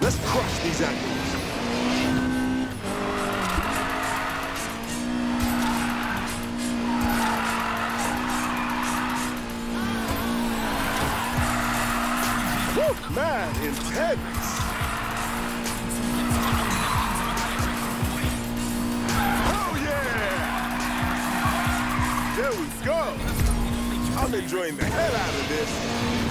Let's crush these enemies. Woo, man, intense. Oh, yeah! There we go. I'm enjoying the hell out of this.